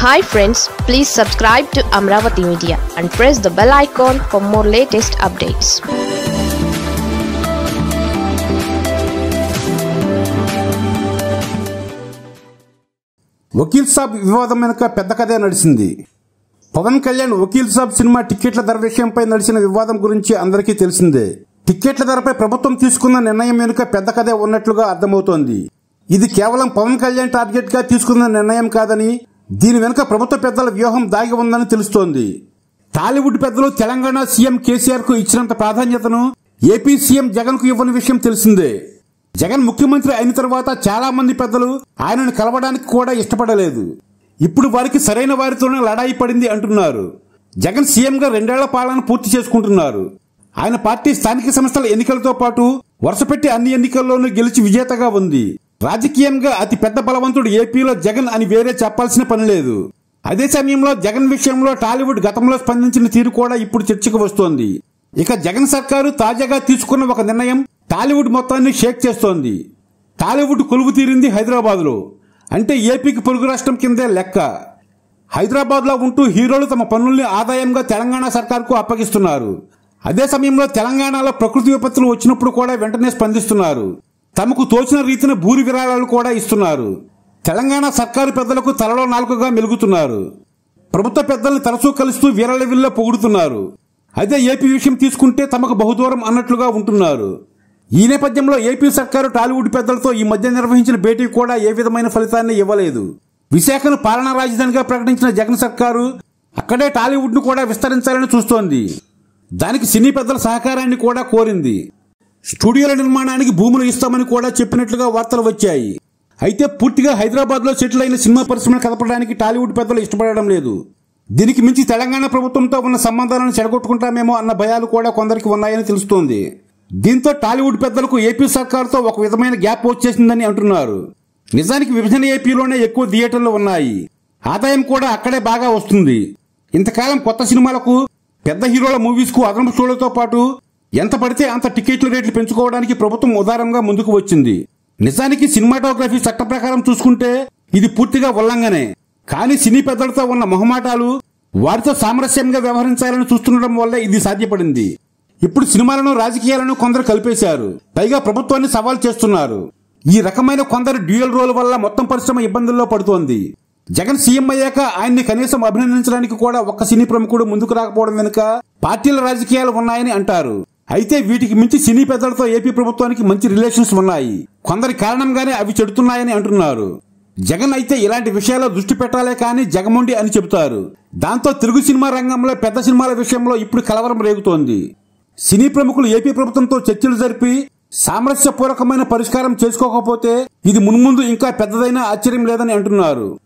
Hi friends, please subscribe to Amravati Media and press the bell icon for more latest updates. Vakeel Saab వివాదం వెనుక పెద్ద కథే నడిచింది. Pawan Kalyan Vakeel Saab cinema టిక్కెట్ల ధర విషయంపై నడిచిన వివాదం గురించి అందరికీ తెలిసిందే. టిక్కెట్ల ధరపై ప్రభుత్వం తీసుకున్న నిర్ణయం వెనుక పెద్ద కథే ఉన్నట్లుగా అర్థమవుతోంది. ఇది కేవలం పవన్ కళ్యాణ్ టార్గెట్ గా తీసుకున్న నిర్ణయం కాదని, దీని వెనుక ప్రభుత్వ పెద్దల వ్యూహం దాగి ఉందని తెలుస్తోంది. టాలీవుడ్ పెద్దలు తెలంగాణ సీఎం కేసీఆర్ కు ఇచ్చినంత ప్రాధాన్యతను ఏపీ సీఎం జగన్ కు ఇవ్వని విషయం తెలిసిందే. జగన్ ముఖ్యమంత్రి అయిన తర్వాత చాలా మంది పెద్దలు ఆయనను కలవడానికి కూడా ఇష్టపడలేదు. ఇప్పుడు వారికి సరైన వారితోనే లడాయి పడింది అంటున్నారు. జగన్ సీఎంగా 2 ఏళ్ల పాలన పూర్తి చేసుకుంటున్నారు. ఆయన పార్టీ స్థానిక సంస్థల ఎన్నికలతో పాటు వరుసపెట్టి అన్ని ఎన్నికల్లోనూ గెలిచి విజేతగా ఉంది. రాజకీయంగా అతి పెద్ద బలవంతుడు ఏపీలో జగన్ అని వేరే చెప్పాల్సిన పని లేదు. అదే సమయంలో జగన్ విషయంలో టాలీవుడ్ గతంలో స్పందించిన తీరు కూడా ఇప్పుడు చర్చకు వస్తోంది. ఇక జగన్ సర్కారు తాజాగా తీసుకున్న ఒక నిర్ణయం టాలీవుడ్ మొత్తాన్ని షేక్ చేస్తోంది. టాలీవుడ్ కొలువు తీరింది హైదరాబాద్ లో. అంటే ఏపీకి పొరుగు రాష్ట్రం కిందే లెక్క. హైదరాబాద్ లో ఉంటూ హీరోలు తమ పన్నుల్ని ఆదాయంగా తెలంగాణ సర్కార్కు అప్పగిస్తున్నారు. అదే సమయంలో తెలంగాణలో ప్రకృతి విపత్తులు వచ్చినప్పుడు కూడా వెంటనే స్పందిస్తున్నారు. తమకు తోచిన రీతిన భూరి విరాళాలు కూడా ఇస్తున్నారు. తెలంగాణ సర్కారు పెద్దలకు తలలో నాలుకగా మెలుగుతున్నారు. ప్రభుత్వ పెద్దల్ని తరచూ కలుస్తూ వీరలవిల్లో పొగుడుతున్నారు. అదే ఏపీ విషయం తీసుకుంటే తమకు బహుదూరం అన్నట్లుగా ఉంటున్నారు. ఈ నేపథ్యంలో ఏపీ సర్కారు టాలీవుడ్ పెద్దలతో ఈ మధ్య నిర్వహించిన భేటీ కూడా ఏ విధమైన ఫలితాన్ని ఇవ్వలేదు. విశాఖను పాలనా రాజధానిగా ప్రకటించిన జగన్ సర్కారు అక్కడే టాలీవుడ్ ను కూడా విస్తరించాలని చూస్తోంది. దానికి సినీ పెద్దల సహకారాన్ని కూడా కోరింది. స్టూడియోల నిర్మాణానికి భూములు ఇస్తామని కూడా చెప్పినట్లుగా వార్తలు వచ్చాయి. అయితే పూర్తిగా హైదరాబాద్ లో సెటిల్ అయిన సినిమా పరిశ్రమను కదపడానికి టాలీవుడ్ పెద్దలు ఇష్టపడడం లేదు. దీనికి మించి తెలంగాణ ప్రభుత్వంతో ఉన్న సంబంధాలను చెడగొట్టుకుంటామేమో అన్న భయాలు కూడా కొందరికి ఉన్నాయని తెలుస్తోంది. దీంతో టాలీవుడ్ పెద్దలకు ఏపీ సర్కారుతో ఒక విధమైన గ్యాప్ వచ్చేసిందని అంటున్నారు. నిజానికి విభజన ఏపీలోనే ఎక్కువ థియేటర్లు ఉన్నాయి. ఆదాయం కూడా అక్కడే బాగా వస్తుంది. ఇంతకాలం కొత్త సినిమాలకు పెద్ద హీరోల మూవీస్ కు అదనపు షోలతో పాటు ఎంత పడితే అంత టికెట్ల రేట్లు పెంచుకోవడానికి ప్రభుత్వం ఉదారంగా ముందుకు వచ్చింది. నిజానికి సినిమాటోగ్రఫీ చట్ట ప్రకారం చూసుకుంటే ఇది పూర్తిగా ఉల్లంఘనే. కానీ సినీ పెద్దలతో ఉన్న మొహమాటాలు, వారితో సామరస్యంగా వ్యవహరించాలని చూస్తుండడం వల్ల ఇది సాధ్యపడింది. ఇప్పుడు సినిమాలను రాజకీయాలను కొందరు కలిపేశారు. పైగా ప్రభుత్వాన్ని సవాల్ చేస్తున్నారు. ఈ రకమైన కొందరు డ్యూయల్ రోల్ వల్ల మొత్తం పరిశ్రమ ఇబ్బందుల్లో పడుతోంది. జగన్ సీఎం అయ్యాక ఆయన్ని కనీసం అభినందించడానికి కూడా ఒక్క సినీ ప్రముఖుడు ముందుకు రాకపోవడం వెనుక పార్టీల రాజకీయాలు ఉన్నాయని అంటారు. అయితే వీటికి మించి సినీ పెద్దలతో ఏపీ ప్రభుత్వానికి మంచి రిలేషన్స్ ఉన్నాయి. కొందరి కారణంగానే అవి చెడుతున్నాయని అంటున్నారు. జగన్ అయితే ఇలాంటి విషయాల్లో దృష్టి పెట్టాలే కానీ జగమొండి అని చెబుతారు. దాంతో తెలుగు సినిమా రంగంలో పెద్ద సినిమాల విషయంలో ఇప్పుడు కలవరం రేగుతోంది. సినీ ప్రముఖులు ఏపీ ప్రభుత్వంతో చర్చలు జరిపి సామరస్యపూర్వకమైన పరిష్కారం చేసుకోకపోతే ఇది మున్ముందు ఇంకా పెద్దదైన ఆశ్చర్యం లేదని అంటున్నారు.